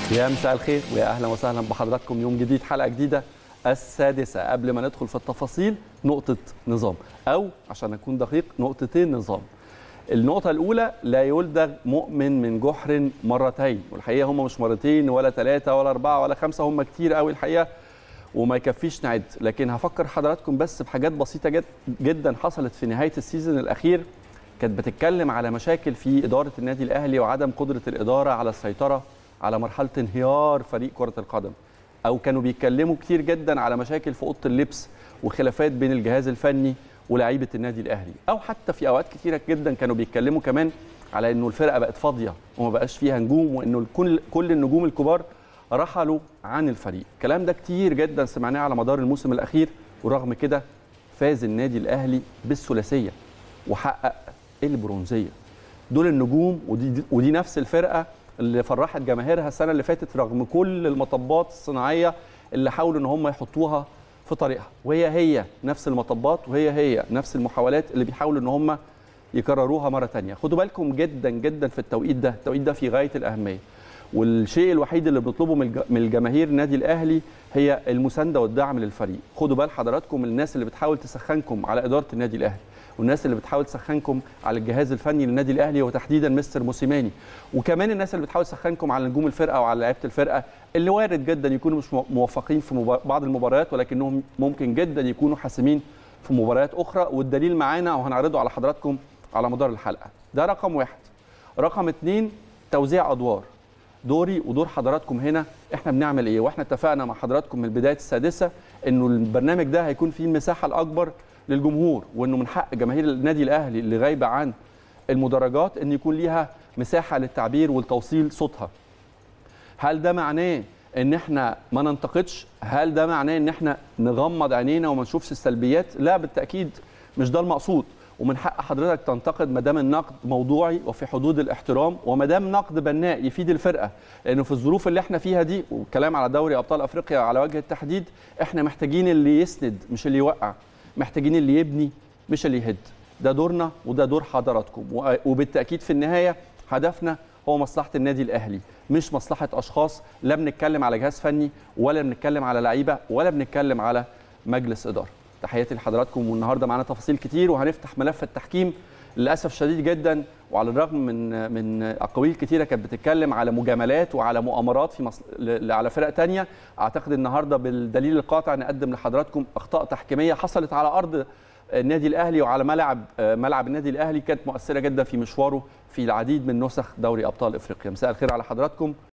يا مساء الخير ويا اهلا وسهلا بحضراتكم. يوم جديد، حلقه جديده، السادسه. قبل ما ندخل في التفاصيل، نقطه نظام، او عشان اكون دقيق نقطتين نظام. النقطه الاولى: لا يلدغ مؤمن من جحر مرتين. والحقيقه هم مش مرتين ولا ثلاثه ولا اربعه ولا خمسه، هم كتير قوي الحقيقه وما يكفيش نعد. لكن هفكر حضراتكم بس بحاجات بسيطه جدا حصلت في نهايه السيزون الاخير، كانت بتتكلم على مشاكل في اداره النادي الاهلي وعدم قدره الاداره على السيطره على مرحله انهيار فريق كره القدم، او كانوا بيتكلموا كتير جدا على مشاكل في اوضه اللبس وخلافات بين الجهاز الفني ولاعيبه النادي الاهلي، او حتى في اوقات كتيره جدا كانوا بيتكلموا كمان على انه الفرقه بقت فاضيه وما بقاش فيها نجوم، وانه كل النجوم الكبار رحلوا عن الفريق. الكلام ده كتير جدا سمعناه على مدار الموسم الاخير، ورغم كده فاز النادي الاهلي بالثلاثيه وحقق البرونزيه. دول النجوم، ودي نفس الفرقه اللي فرحت جماهيرها السنه اللي فاتت رغم كل المطبات الصناعيه اللي حاولوا ان هم يحطوها في طريقها، وهي نفس المطبات وهي نفس المحاولات اللي بيحاولوا ان هم يكرروها مره ثانيه. خدوا بالكم جدا جدا في التوقيت ده في غايه الاهميه، والشيء الوحيد اللي بنطلبه من الجماهير النادي الاهلي هي المسانده والدعم للفريق. خدوا بال حضراتكم الناس اللي بتحاول تسخنكم على اداره النادي الاهلي، والناس اللي بتحاول تسخنكم على الجهاز الفني للنادي الاهلي وتحديدا مستر موسيماني، وكمان الناس اللي بتحاول تسخنكم على نجوم الفرقه وعلى لعيبه الفرقه اللي وارد جدا يكونوا مش موفقين في بعض المباريات، ولكنهم ممكن جدا يكونوا حاسمين في مباريات اخرى. والدليل معانا وهنعرضه على حضراتكم على مدار الحلقه. ده رقم واحد. رقم اتنين: توزيع ادوار. دوري ودور حضراتكم هنا، احنا بنعمل ايه؟ واحنا اتفقنا مع حضراتكم من بدايه السادسه انه البرنامج ده هيكون فيه المساحه الاكبر للجمهور، وانه من حق جماهير النادي الاهلي اللي غايبه عن المدرجات ان يكون ليها مساحه للتعبير ولتوصيل صوتها. هل ده معناه ان احنا ما ننتقدش؟ هل ده معناه ان احنا نغمض عينينا وما نشوفش السلبيات؟ لا بالتاكيد مش ده المقصود. ومن حق حضرتك تنتقد ما دام النقد موضوعي وفي حدود الاحترام، وما دام نقد بناء يفيد الفرقه، لانه في الظروف اللي احنا فيها دي، والكلام على دوري ابطال افريقيا على وجه التحديد، احنا محتاجين اللي يسند مش اللي يوقع، محتاجين اللي يبني مش اللي يهد. ده دورنا وده دور حضراتكم، وبالتاكيد في النهايه هدفنا هو مصلحه النادي الاهلي مش مصلحه اشخاص. لا بنتكلم على جهاز فني ولا بنتكلم على لعيبه ولا بنتكلم على مجلس اداره. تحياتي لحضراتكم، والنهارده معانا تفاصيل كتير، وهنفتح ملف التحكيم للاسف شديد جدا. وعلى الرغم من اقاويل كتيره كانت بتتكلم على مجاملات وعلى مؤامرات على فرق تانية، اعتقد النهارده بالدليل القاطع نقدم لحضراتكم اخطاء تحكيميه حصلت على ارض النادي الاهلي وعلى ملعب النادي الاهلي، كانت مؤثره جدا في مشواره في العديد من نسخ دوري ابطال افريقيا. مساء الخير على حضراتكم.